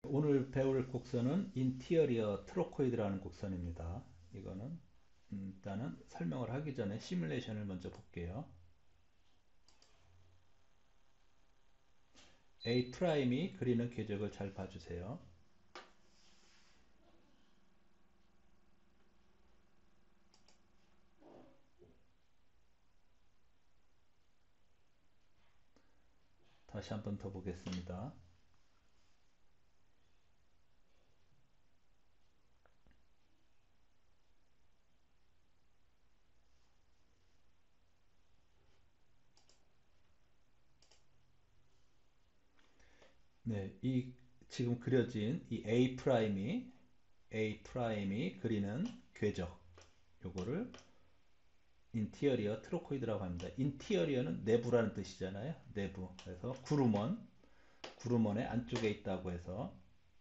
오늘 배울 곡선은 인티어리어 트로코이드라는 곡선입니다. 이거는 일단은 설명을 하기 전에 시뮬레이션을 먼저 볼게요. A'이 그리는 궤적을 잘 봐주세요. 다시 한번 더 보겠습니다. 네, 이 지금 그려진 이 A'이 그리는 궤적, 요거를 인티어리어 트로코이드라고 합니다. 인티어리어는 내부라는 뜻이잖아요. 내부. 그래서 구름원의 안쪽에 있다고 해서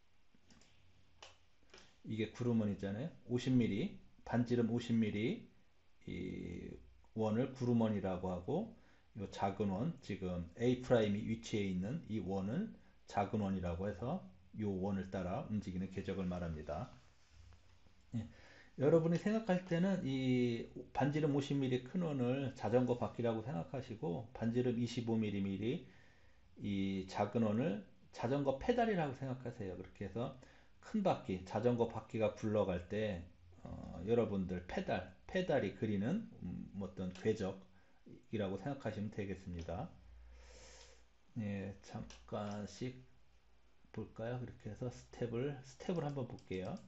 이게 구름원이잖아요. 50mm, 반지름 50mm 이 원을 구름원이라고 하고, 이 작은 원, 지금 A'이 위치해 있는 이 원을 작은 원이라고 해서 이 원을 따라 움직이는 궤적을 말합니다. 예. 여러분이 생각할 때는 이 반지름 50mm 큰 원을 자전거 바퀴라고 생각하시고, 반지름 25mm 이 작은 원을 자전거 페달이라고 생각하세요. 그렇게 해서 큰 바퀴, 자전거 바퀴가 굴러갈 때 여러분들 페달이 그리는 어떤 궤적이라고 생각하시면 되겠습니다. 예, 잠깐씩 볼까요? 그렇게 해서 스텝을 한번 볼게요.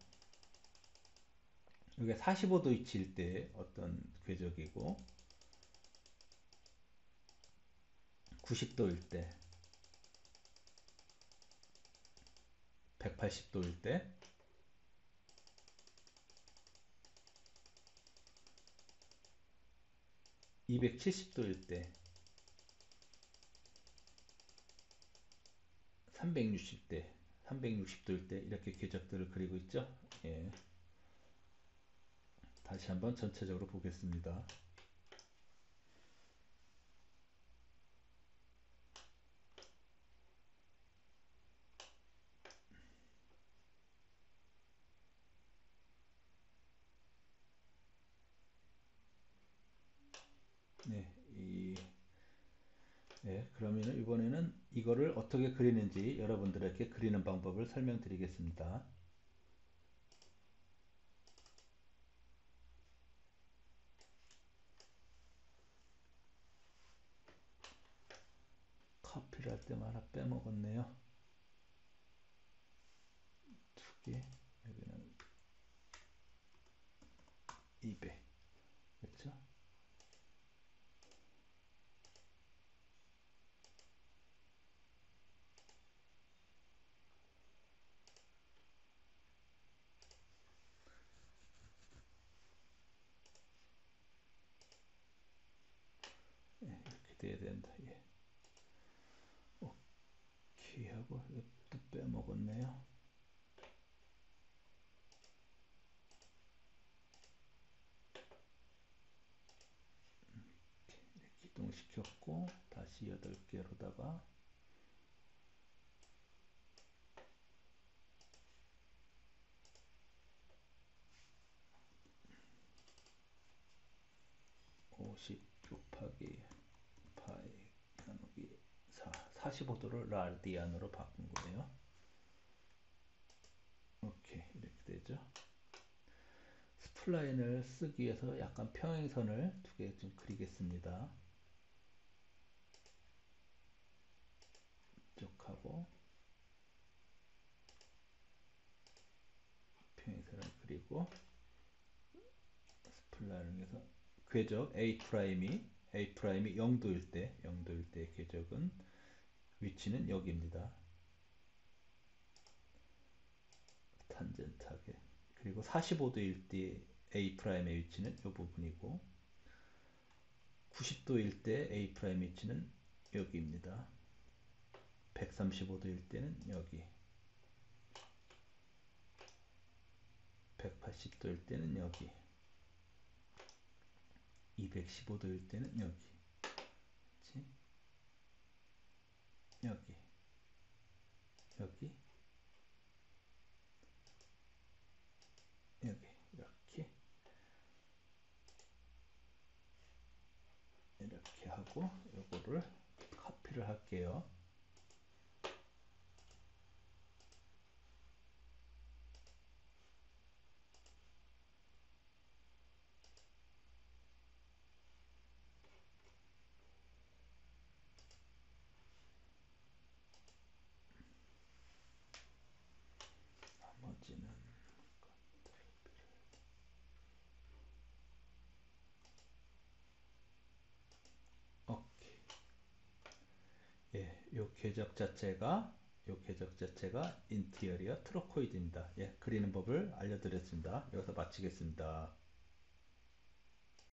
이게 45도 위치일 때 어떤 궤적이고, 90도일 때, 180도일 때, 270도일 때, 360대, 360도일 때 이렇게 궤적들을 그리고 있죠. 예, 다시 한번 전체적으로 보겠습니다. 네, 그러면 이번에는 이거를 어떻게 그리는지 여러분들에게 그리는 방법을 설명드리겠습니다. 커피를 할 때만 하나 빼먹었네요. 두 개, 여기는 200, 그렇죠? 예, 이렇게 돼야 된다. 예. 오케이 하고 이것도 빼먹었네요. 기동시켰고 다시 8개로다가 (50) 곱하기 파이 나누기 4, 45도를 라디안으로 바꾼 거예요. 오케이, 이렇게 되죠. 스플라인을 쓰기 위해서 약간 평행선을 두 개 좀 그리겠습니다. 이쪽하고 평행선을 그리고 스플라인을 해서 궤적 A'이 0도일 때 궤적은 위치는 여기입니다. 탄젠트하게. 그리고 45도일 때 A'의 위치는 이 부분이고, 90도일 때 A'의 위치는 여기입니다. 135도일 때는 여기, 180도일 때는 여기, 215도일 때는 여기, 그치? 여기, 여기, 갖고 요거를 카피를 할게요. 나머지는 오케이. 예, 요 궤적 자체가 인테리어 트로코이드입니다. 예, 그리는 법을 알려드렸습니다. 여기서 마치겠습니다.